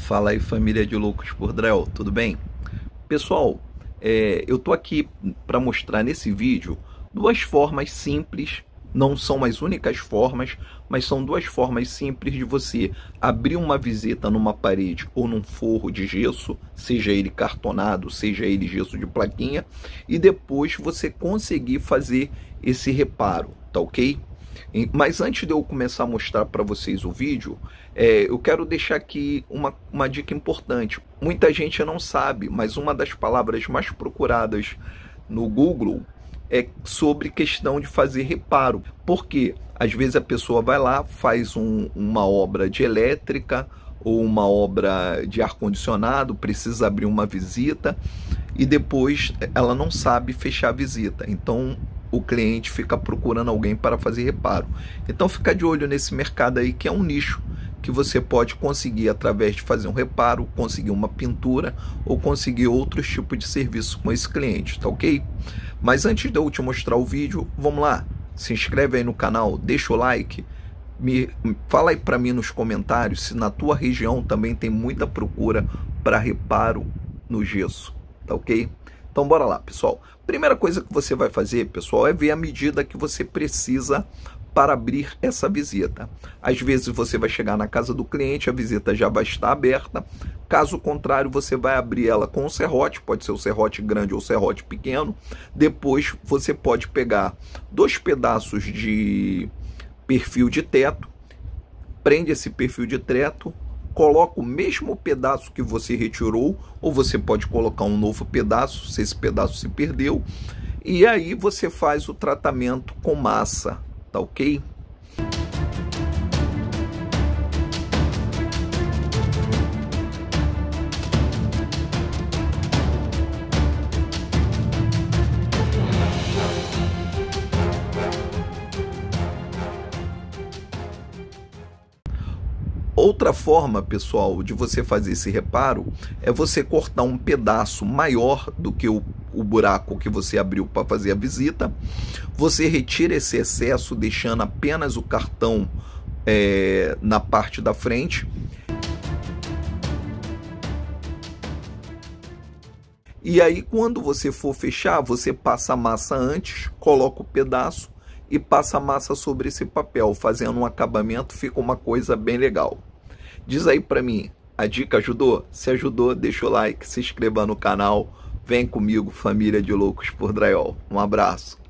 Fala aí, família de loucos por Drell, tudo bem? Pessoal, eu tô aqui para mostrar nesse vídeo duas formas simples, não são as únicas formas, mas são duas formas simples de você abrir uma visita numa parede ou num forro de gesso, seja ele cartonado, seja ele gesso de plaquinha, e depois você conseguir fazer esse reparo, tá ok? Mas antes de eu começar a mostrar para vocês o vídeo, eu quero deixar aqui uma dica importante. Muita gente não sabe, mas uma das palavras mais procuradas no Google é sobre questão de fazer reparo. Porque às vezes a pessoa vai lá, faz uma obra de elétrica ou uma obra de ar-condicionado, precisa abrir uma visita e depois ela não sabe fechar a visita. Então o cliente fica procurando alguém para fazer reparo. Então fica de olho nesse mercado aí, que é um nicho que você pode conseguir através de fazer um reparo, conseguir uma pintura ou conseguir outros tipos de serviço com esse cliente, tá ok? Mas antes de eu te mostrar o vídeo, vamos lá, se inscreve aí no canal, deixa o like, fala aí para mim nos comentários se na tua região também tem muita procura para reparo no gesso, tá ok? Então bora lá, pessoal. Primeira coisa que você vai fazer, pessoal, é ver a medida que você precisa para abrir essa visita. Às vezes você vai chegar na casa do cliente, a visita já vai estar aberta. Caso contrário, você vai abrir ela com um serrote, pode ser o serrote grande ou o serrote pequeno. Depois você pode pegar 2 pedaços de perfil de teto, prende esse perfil de teto, coloca o mesmo pedaço que você retirou, ou você pode colocar um novo pedaço, se esse pedaço se perdeu, e aí você faz o tratamento com massa, tá ok? Outra forma, pessoal, de você fazer esse reparo é você cortar um pedaço maior do que o buraco que você abriu para fazer a visita. Você retira esse excesso, deixando apenas o cartão na parte da frente. E aí, quando você for fechar, você passa a massa antes, coloca o pedaço e passa a massa sobre esse papel, fazendo um acabamento, fica uma coisa bem legal. Diz aí pra mim, a dica ajudou? Se ajudou, deixa o like, se inscreva no canal, vem comigo, família de loucos por drywall. Um abraço.